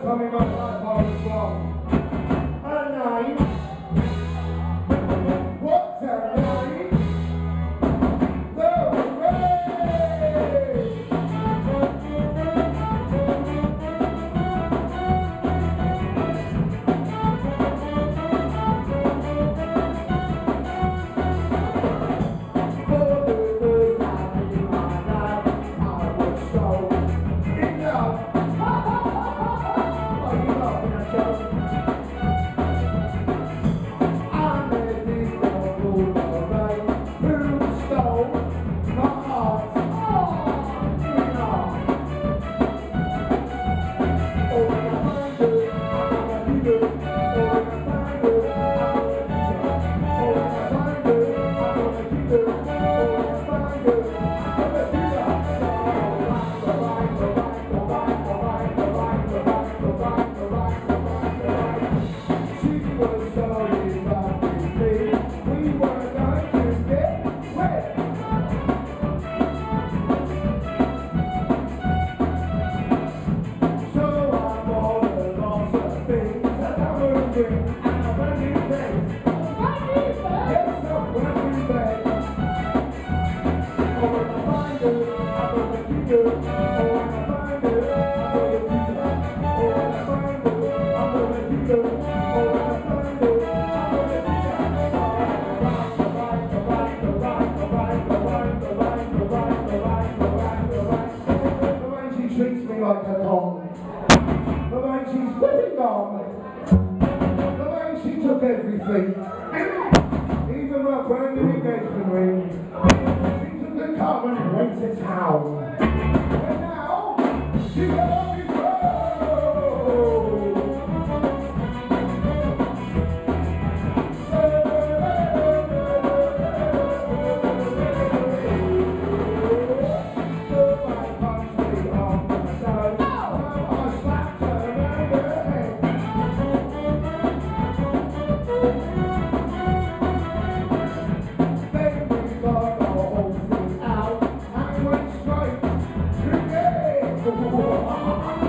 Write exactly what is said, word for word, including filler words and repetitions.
tell me my life I was wrong. Her name? What's her name? Like a dog. The way she's whipping on me. The way she took everything. Even my brand new engagement ring. She took the car and went to town. And now, she's got me oh,